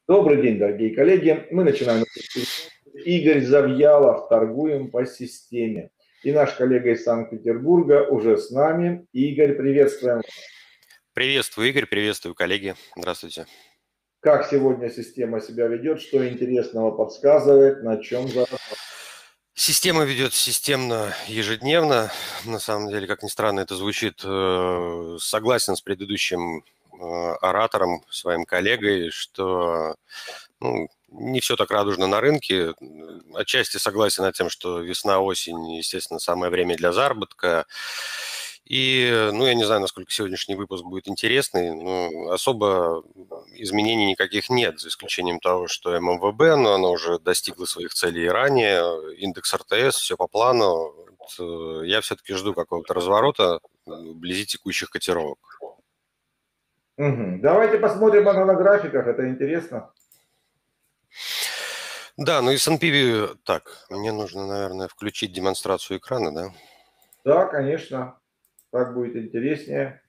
Добрый день, дорогие коллеги. Мы начинаем. Игорь Завьялов, торгуем по системе. И наш коллега из Санкт-Петербурга уже с нами. Игорь, приветствуем. Приветствую, Игорь, приветствую, коллеги. Здравствуйте. Как сегодня система себя ведет, что интересного подсказывает, на чем зарабатывает? Система ведет системно ежедневно. На самом деле, как ни странно это звучит, согласен с предыдущим оратором, своим коллегой, что не все так радужно на рынке. Отчасти согласен над тем, что весна-осень, естественно, самое время для заработка. И, я не знаю, насколько сегодняшний выпуск будет интересный, но особо изменений никаких нет, за исключением того, что ММВБ, но оно уже достигло своих целей и ранее, индекс РТС, все по плану. Я все-таки жду какого-то разворота вблизи текущих котировок. Давайте посмотрим это на графиках, это интересно. Да, S&P, так, мне нужно, наверное, включить демонстрацию экрана, да? Да, конечно, так будет интереснее.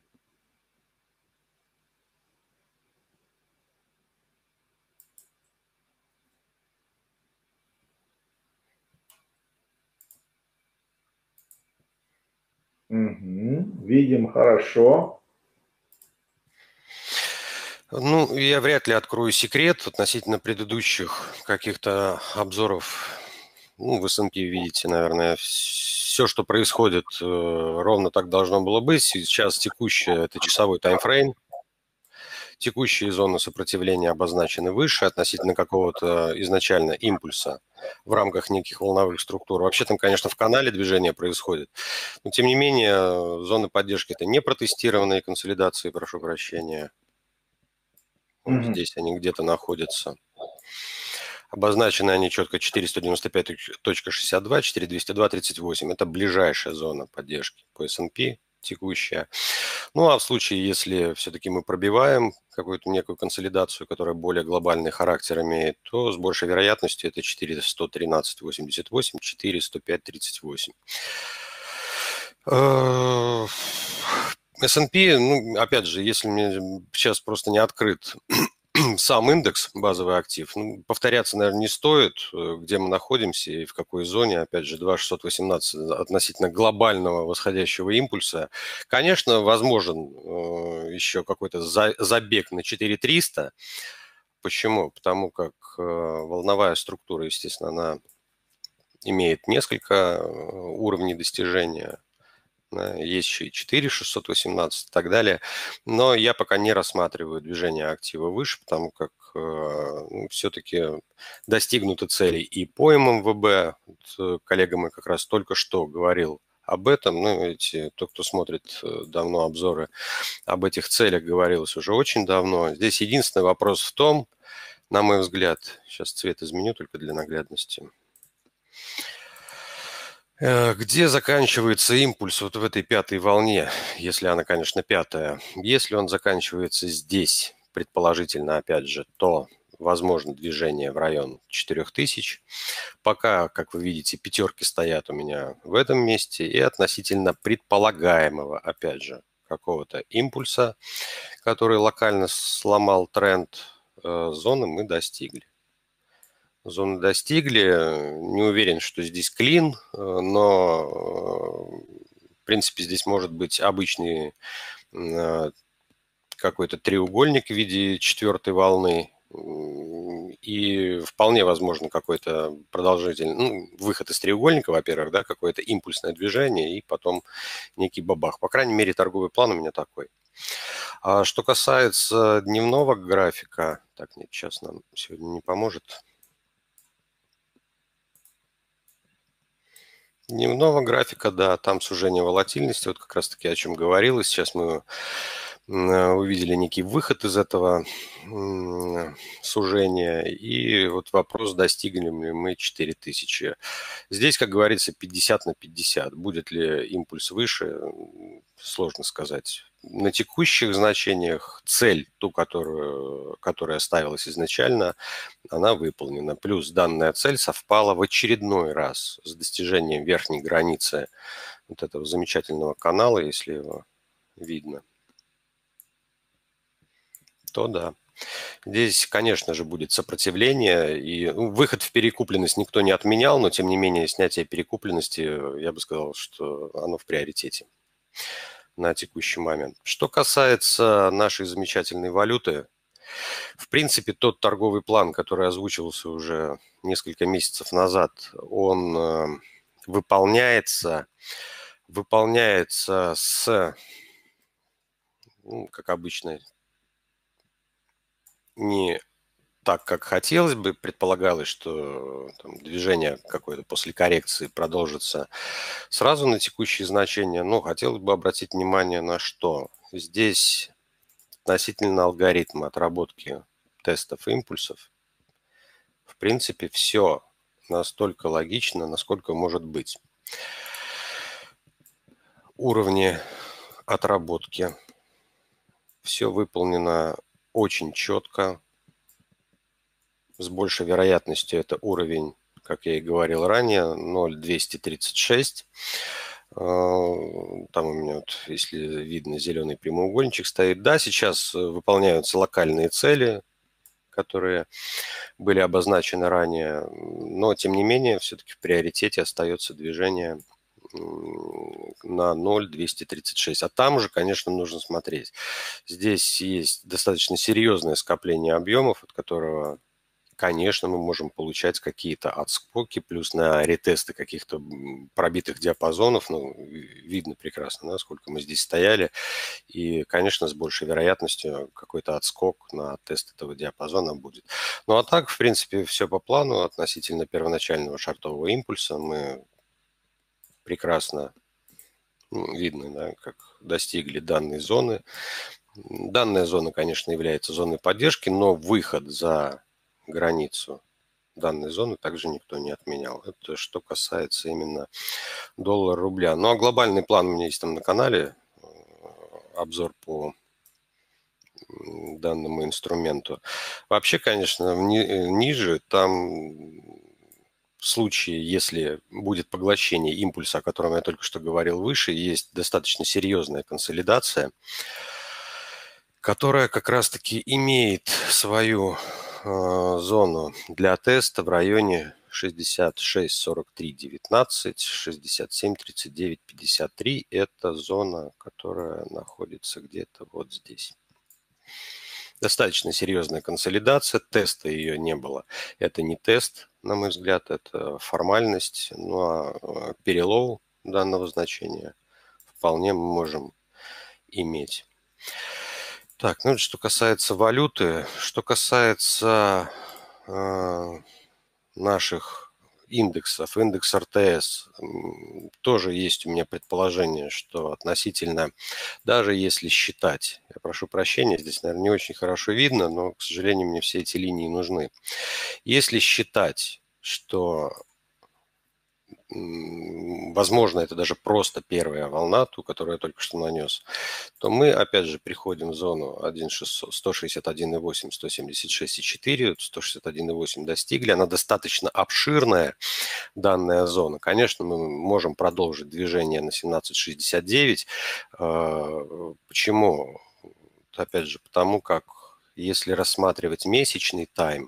Видим хорошо. Я вряд ли открою секрет относительно предыдущих каких-то обзоров. В S&P видите, наверное, все, что происходит, ровно так должно было быть. Сейчас текущее – это часовой таймфрейм. Текущие зоны сопротивления обозначены выше относительно какого-то изначально импульса в рамках неких волновых структур. Вообще там, конечно, в канале движение происходит. Но, тем не менее, зоны поддержки – это не протестированные консолидации, прошу прощения. Здесь они где-то находятся. Обозначены они четко 495.62, 4202.38. Это ближайшая зона поддержки по S&P текущая. А в случае, если все-таки мы пробиваем какую-то некую консолидацию, которая более глобальный характер имеет, то с большей вероятностью это 413.88, 405.38. S&P, опять же, если мне сейчас просто не открыт сам индекс, базовый актив, повторяться, наверное, не стоит, где мы находимся и в какой зоне. Опять же, 2.618 относительно глобального восходящего импульса. Конечно, возможен еще какой-то забег на 4.300. Почему? Потому как волновая структура, естественно, она имеет несколько уровней достижения. Есть еще и 4.618 и так далее. Но я пока не рассматриваю движение актива выше, потому как все-таки достигнуты цели и по ММВБ. Коллега мой как раз только что говорил об этом. Тот, кто смотрит давно обзоры об этих целях, говорилось уже очень давно. Здесь единственный вопрос в том, на мой взгляд, сейчас цвет изменю только для наглядности, где заканчивается импульс вот в этой пятой волне, если она, конечно, пятая. Если он заканчивается здесь, предположительно, опять же, то возможно движение в район 4000. Пока, как вы видите, пятерки стоят у меня в этом месте. И относительно предполагаемого, опять же, какого-то импульса, который локально сломал тренд, зоны мы достигли. Зоны достигли. Не уверен, что здесь клин, но, в принципе, здесь может быть обычный какой-то треугольник в виде четвертой волны. И вполне возможно какой-то продолжительный, выход из треугольника, во-первых, да, какое-то импульсное движение и потом некий бабах. По крайней мере, торговый план у меня такой. А что касается дневного графика, так, нет, сейчас нам сегодня не поможет. Дневного графика, да, там сужение волатильности, вот как раз-таки о чем говорилось. Сейчас мы увидели некий выход из этого сужения. И вот вопрос, достигнем ли мы 4000. Здесь, как говорится, 50 на 50. Будет ли импульс выше, сложно сказать. На текущих значениях цель, ту, которая ставилась изначально, она выполнена. Плюс данная цель совпала в очередной раз с достижением верхней границы вот этого замечательного канала, если его видно. То да. Здесь, конечно же, будет сопротивление, и выход в перекупленность никто не отменял, но, тем не менее, снятие перекупленности, я бы сказал, что оно в приоритете на текущий момент. Что касается нашей замечательной валюты, в принципе, тот торговый план, который озвучивался уже несколько месяцев назад, он выполняется с, как обычно, не так, как хотелось бы. Предполагалось, что там движение какое-то после коррекции продолжится сразу на текущие значения. Но хотелось бы обратить внимание на что. Здесь относительно алгоритма отработки тестов импульсов, в принципе, все настолько логично, насколько может быть. Уровни отработки. Все выполнено очень четко. С большей вероятностью это уровень, как я и говорил ранее, 0,236. Там у меня, вот, если видно, зеленый прямоугольничек стоит. Да, сейчас выполняются локальные цели, которые были обозначены ранее, но, тем не менее, все-таки в приоритете остается движение на 0,236. А там уже, конечно, нужно смотреть. Здесь есть достаточно серьезное скопление объемов, от которого, конечно, мы можем получать какие-то отскоки, плюс на ретесты каких-то пробитых диапазонов. Ну, видно прекрасно, да, сколько мы здесь стояли. И, конечно, с большей вероятностью какой-то отскок на тест этого диапазона будет. Ну, а так, в принципе, все по плану. Относительно первоначального шортового импульса мы прекрасно видно, да, как достигли данной зоны. Данная зона, конечно, является зоной поддержки, но выход за границу данной зоны также никто не отменял. Это что касается именно доллара-рубля. Ну, а глобальный план у меня есть там на канале, обзор по данному инструменту. Вообще, конечно, ниже там в случае, если будет поглощение импульса, о котором я только что говорил выше, есть достаточно серьезная консолидация, которая как раз-таки имеет свою зону для теста в районе 66-43-19, 67-39-53. Это зона, которая находится где-то вот здесь. Достаточно серьезная консолидация, теста ее не было. Это не тест, на мой взгляд, это формальность. Ну а перелов данного значения вполне мы можем иметь. Так, ну что касается валюты, что касается наших индексов, индекс РТС, тоже есть у меня предположение, что относительно, даже если считать, я прошу прощения, здесь, наверное, не очень хорошо видно, но, к сожалению, мне все эти линии нужны. Если считать, что возможно, это даже просто первая волна, ту, которую я только что нанес, то мы, опять же, приходим в зону 161,8, 176,4, 161,8 достигли. Она достаточно обширная, данная зона. Конечно, мы можем продолжить движение на 17,69. Почему? Опять же, потому как, если рассматривать месячный тайм,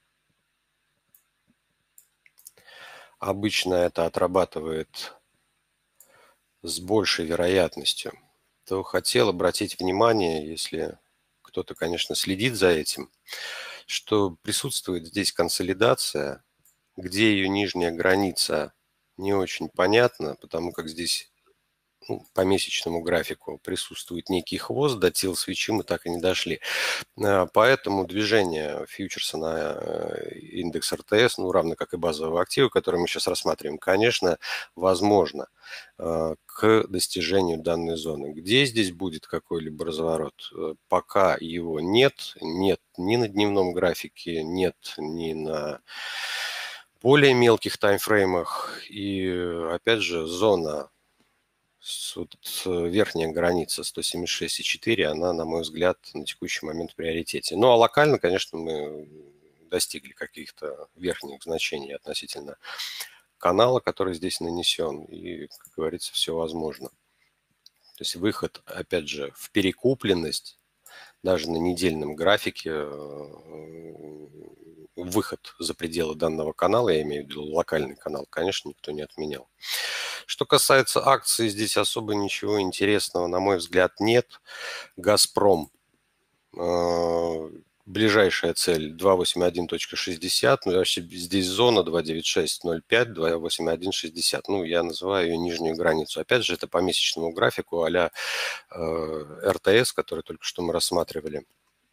обычно это отрабатывает с большей вероятностью, то хотел обратить внимание, если кто-то, конечно, следит за этим, что присутствует здесь консолидация, где ее нижняя граница не очень понятна, потому как здесь по месячному графику присутствует некий хвост, до тил свечи мы так и не дошли. Поэтому движение фьючерса на индекс РТС, ну, равно как и базового актива, который мы сейчас рассматриваем, конечно, возможно к достижению данной зоны. Где здесь будет какой-либо разворот? Пока его нет. Нет ни на дневном графике, нет ни на более мелких таймфреймах. И, опять же, зона, вот верхняя граница 176,4, она, на мой взгляд, на текущий момент в приоритете. Ну, а локально, конечно, мы достигли каких-то верхних значений относительно канала, который здесь нанесен. И, как говорится, все возможно. То есть выход, опять же, в перекупленность даже на недельном графике выход за пределы данного канала, я имею в виду локальный канал, конечно, никто не отменял. Что касается акций, здесь особо ничего интересного, на мой взгляд, нет. «Газпром». Ближайшая цель 281.60, ну, вообще здесь зона 296.05, 281.60. Ну, я называю ее нижнюю границу. Опять же, это по месячному графику а-ля РТС, который только что мы рассматривали.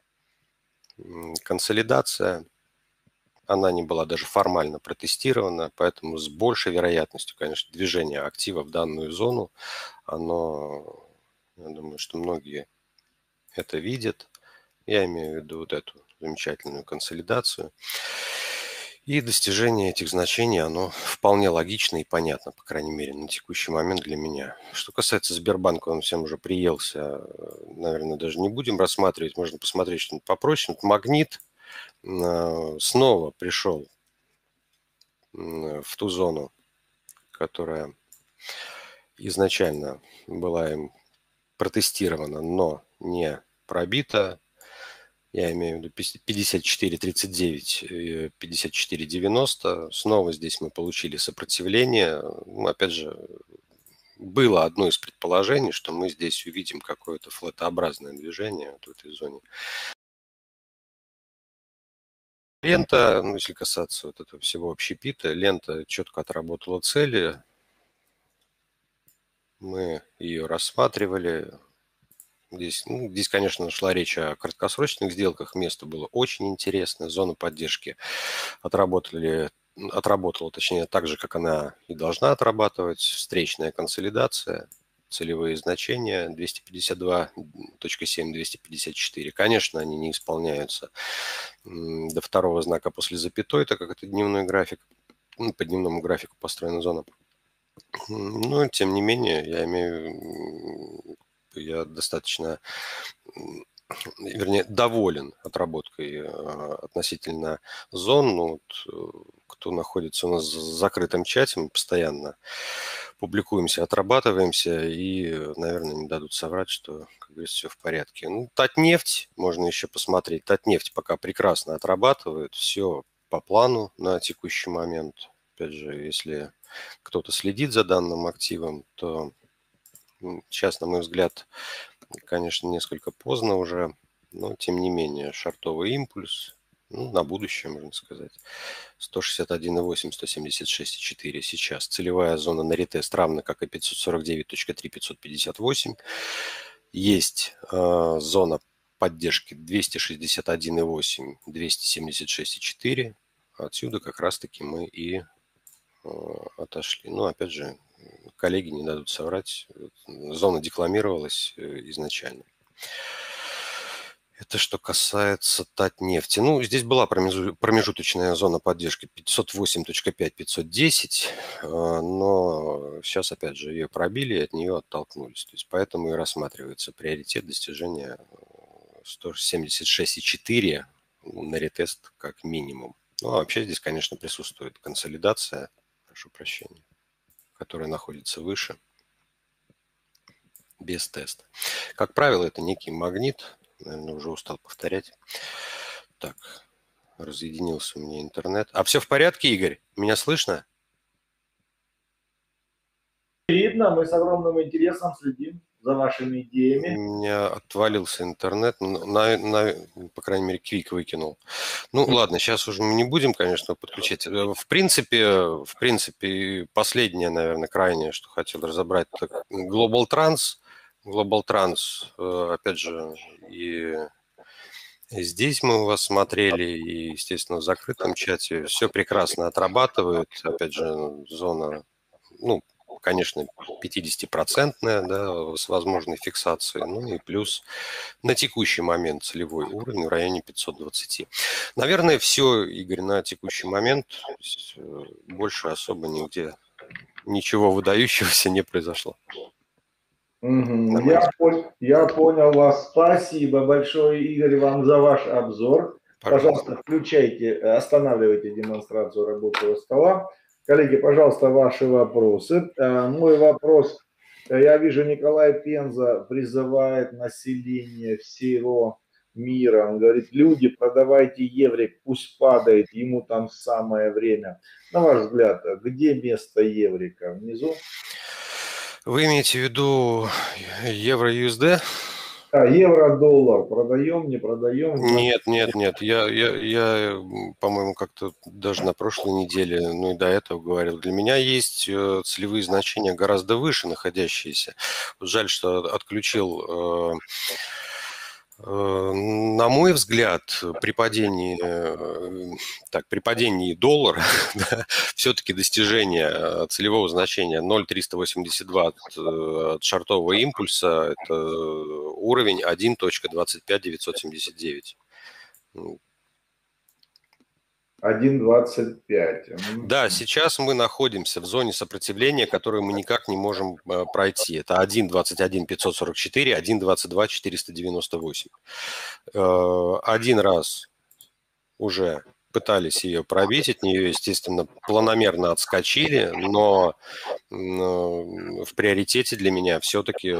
Консолидация, она не была даже формально протестирована, поэтому с большей вероятностью, конечно, движение актива в данную зону, оно, я думаю, что многие это видят. Я имею в виду вот эту замечательную консолидацию. И достижение этих значений, оно вполне логично и понятно, по крайней мере, на текущий момент для меня. Что касается Сбербанка, он всем уже приелся. Наверное, даже не будем рассматривать. Можно посмотреть что-нибудь попроще. Вот «Магнит» снова пришел в ту зону, которая изначально была им протестирована, но не пробита. Я имею в виду 54.39, 54.90. Снова здесь мы получили сопротивление. Ну, опять же, было одно из предположений, что мы здесь увидим какое-то флетообразное движение вот в этой зоне. Лента, ну, если касаться вот этого всего общепита, лента четко отработала цели. Мы ее рассматривали. Здесь, конечно, шла речь о краткосрочных сделках. Место было очень интересное. Зона поддержки отработала, точнее, так же, как она и должна отрабатывать. Встречная консолидация, целевые значения 252.7, 254. Конечно, они не исполняются до второго знака после запятой, так как это дневной график. По дневному графику построена зона. Но, тем не менее, я достаточно, вернее, доволен отработкой относительно зон. Ну, вот, кто находится у нас в закрытом чате, мы постоянно публикуемся, отрабатываемся и, наверное, не дадут соврать, что, как говорится, все в порядке. Ну, Татнефть можно еще посмотреть. Татнефть пока прекрасно отрабатывает, все по плану на текущий момент. Опять же, если кто-то следит за данным активом, то сейчас, на мой взгляд, конечно, несколько поздно уже, но тем не менее шортовый импульс, ну, на будущее, можно сказать. 161,8, 176,4 сейчас. Целевая зона на ретест равна как и 549.3, 558. Есть зона поддержки 261,8, 276,4. Отсюда как раз-таки мы и отошли. Ну, опять же, коллеги не дадут соврать. Зона декламировалась изначально. Это что касается Татнефти. Ну, здесь была промежуточная зона поддержки 508.5, 510, но сейчас, опять же, ее пробили и от нее оттолкнулись. То есть поэтому и рассматривается приоритет достижения 176,4 на ретест как минимум. Ну, а вообще здесь, конечно, присутствует консолидация, прошу прощения, которая находится выше, без теста. Как правило, это некий магнит. Наверное, уже устал повторять. Так, разъединился у меня интернет. А все в порядке, Игорь? Меня слышно? Видно, мы с огромным интересом следим за вашими идеями. У меня отвалился интернет, по крайней мере, Квик выкинул. Ну, ладно, сейчас уже мы не будем, конечно, подключать. В принципе, последнее, наверное, крайнее, что хотел разобрать, это Global Trans. Global Trans, опять же, и здесь мы у вас смотрели, и, естественно, в закрытом чате все прекрасно отрабатывают. Опять же, зона, ну, конечно, 50-процентная, да, с возможной фиксацией. Ну и плюс на текущий момент целевой уровень в районе 520. Наверное, все, Игорь, на текущий момент. Больше особо нигде ничего выдающегося не произошло. Я понял вас. Спасибо большое, Игорь, вам за ваш обзор. Пожалуйста, включайте, останавливайте демонстрацию рабочего стола. Коллеги, пожалуйста, ваши вопросы. Мой вопрос. Я вижу, Николай Пенза призывает население всего мира. Он говорит, люди, продавайте еврик, пусть падает, ему там самое время. На ваш взгляд, где место еврика? Внизу? Вы имеете в виду евро-USD? А, евро-доллар продаем, не продаем? Нет, нет, нет. Я, по-моему, как-то даже на прошлой неделе, ну и до этого говорил, для меня есть целевые значения гораздо выше находящиеся. Вот жаль, что отключил. На мой взгляд, при падении доллара да, все-таки достижение целевого значения 0,382 от шортового импульса – это уровень 1.25979. 1,25. Да, сейчас мы находимся в зоне сопротивления, которую мы никак не можем пройти. Это 1,21,544, 1,22,498. Один раз уже пытались ее пробить, от нее, естественно, планомерно отскочили, но в приоритете для меня все-таки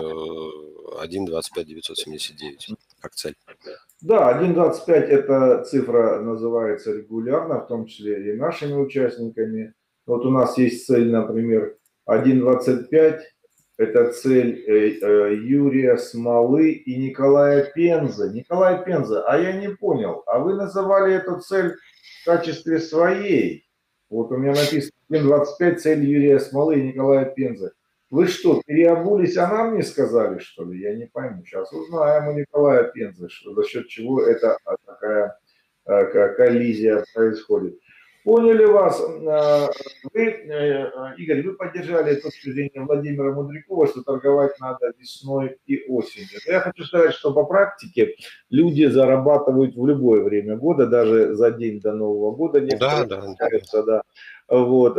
1,25,979 как цель. Да, 1,25 эта цифра называется регулярно, в том числе и нашими участниками. Вот у нас есть цель, например, 1,25. Это цель Юрия Смолы и Николая Пенза. Николай Пенза, а я не понял, а вы называли эту цель в качестве своей? Вот у меня написано 1,25 цель Юрия Смолы и Николая Пенза. Вы что, переобулись, а нам не сказали, что ли? Я не пойму. Сейчас узнаем у Николая Пензы, за счет чего это такая коллизия происходит. Поняли вас. Вы, Игорь, вы поддержали точку зрения Владимира Мудрякова, что торговать надо весной и осенью. Но я хочу сказать, что по практике люди зарабатывают в любое время года, даже за день до Нового года. Да, да. Вот.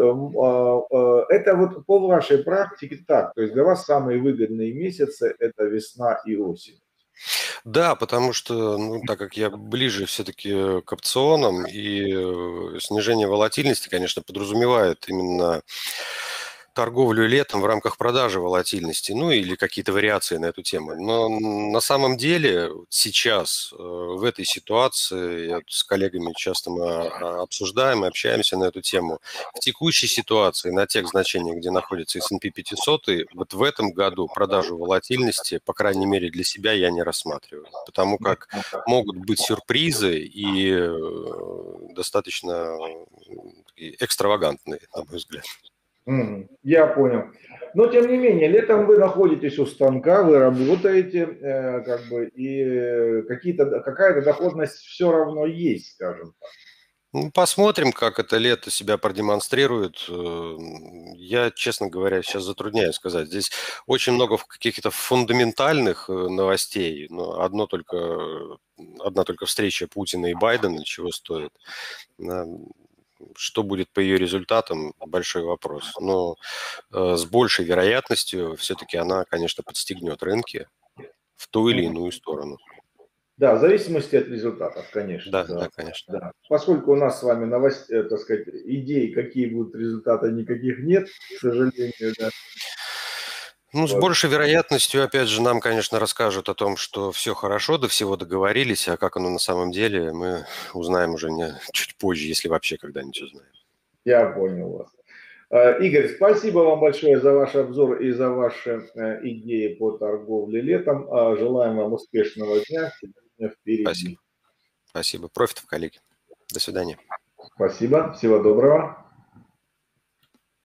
Это вот по вашей практике так. То есть для вас самые выгодные месяцы – это весна и осень. Да, потому что, ну, так как я ближе все-таки к опционам, и снижение волатильности, конечно, подразумевает именно торговлю летом в рамках продажи волатильности, ну или какие-то вариации на эту тему. Но на самом деле сейчас в этой ситуации, я с коллегами часто мы обсуждаем и общаемся на эту тему, в текущей ситуации на тех значениях, где находится S&P 500, вот в этом году продажу волатильности, по крайней мере для себя, я не рассматриваю, потому как могут быть сюрпризы и достаточно экстравагантные, на мой взгляд. Я понял. Но тем не менее, летом вы находитесь у станка, вы работаете, как бы, и какая-то доходность все равно есть, скажем так. Ну, посмотрим, как это лето себя продемонстрирует. Я, честно говоря, сейчас затрудняюсь сказать. Здесь очень много каких-то фундаментальных новостей, но одна только встреча Путина и Байдена чего стоит. Что будет по ее результатам, большой вопрос. Но с большей вероятностью все-таки она, конечно, подстегнет рынки в ту или иную сторону. Да, в зависимости от результатов, конечно. Да, конечно. Да. Поскольку у нас с вами так сказать, идей, какие будут результаты, никаких нет, к сожалению. Да. Ну, с большей вероятностью, опять же, нам, конечно, расскажут о том, что все хорошо, до всего договорились, а как оно на самом деле, мы узнаем уже чуть позже, если вообще когда-нибудь узнаем. Я понял вас. Игорь, спасибо вам большое за ваш обзор и за ваши идеи по торговле летом. Желаем вам успешного дня. Сегодня впереди. Спасибо. Профитов, коллеги. До свидания. Спасибо. Всего доброго.